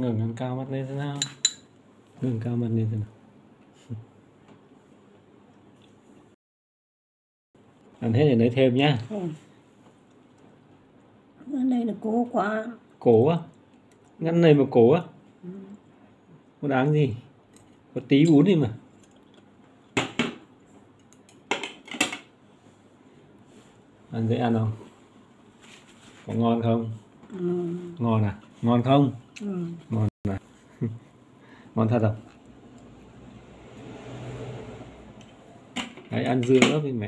Ngẩng cao mắt lên thế nào? Ngẩng cao mắt lên thế nào? Ăn hết để lấy thêm nhá. Cái này là cố quá. Cố á? Ngăn này mà cố á? Có đáng gì? Có tí bún đi mà. Ăn dễ ăn không? Có ngon không? Ngon à? Ngon không? Ngon à? Ngon thật không? Đấy, ăn dưa nữa với mẹ.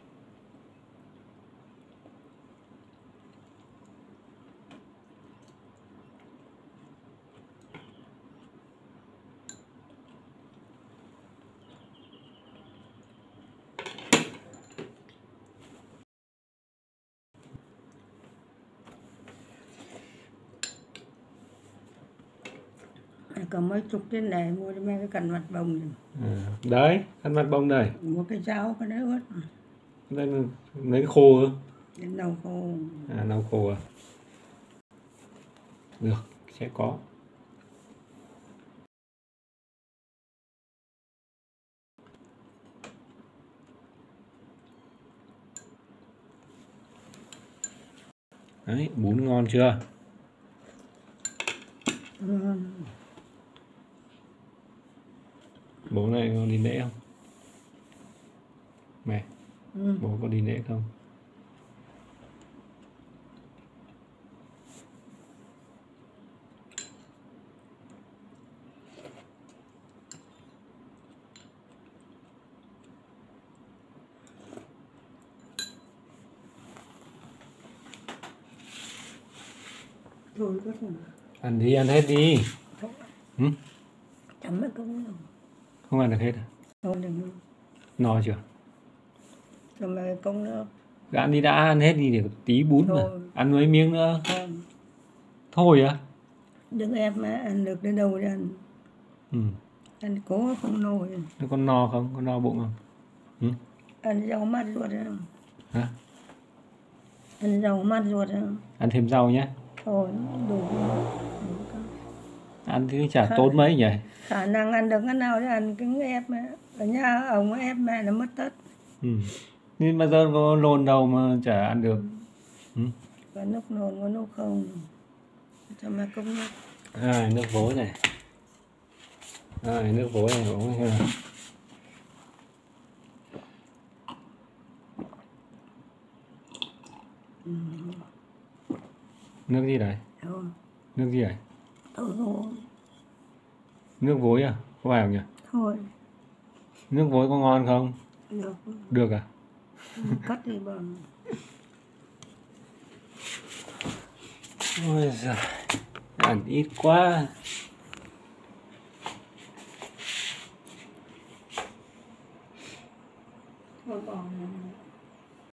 Có mấy chục trên này mua cho mấy cái cành mặt bông này. Đấy, khăn mặt bông đây. Mua cái cháo cái đấy ướt. Đây là lấy cái khô cơ. Đến đầu khô. Lau khô à? Được, sẽ có. Đấy, bún ngon chưa? Bố này có đi lễ không? Mẹ, bố có đi lễ không? Thôi có thể. Ăn đi, ăn hết đi. Chấm mấy công nào. Không ăn được hết à? Thôi đừng. No chưa? Cho mấy công nữa. Ăn đi đã, ăn hết đi để tí bún mà. Ăn mấy miếng nữa. Thôi á? Đừng ép mà ăn được đến đâu đi ăn. Ăn cố không nổi. Thế con no không? Con no bụng không? Ăn rau mát ruột không? Hả? Ăn rau mát ruột không? Ăn thêm rau nhé. Thôi đủ. Ăn thì chả tốn mấy nhỉ? Khả năng ăn được cái nào thì ăn cứ ép mẹ. Ở nhà ông ép mẹ nó mất tất. Nhưng mà giờ có lồn đâu mà chả ăn được. Có nước nồn có nước không. Cho mẹ công nước. Nước vối này. Nước vối này uống ha. Nước gì đấy? Nước gì đấy? Nước vối à? Có phải không nhỉ? Thôi. Nước vối có ngon không? Được. Được à? Cắt đi bằng. Ôi giời, ăn ít quá. Thôi bỏ.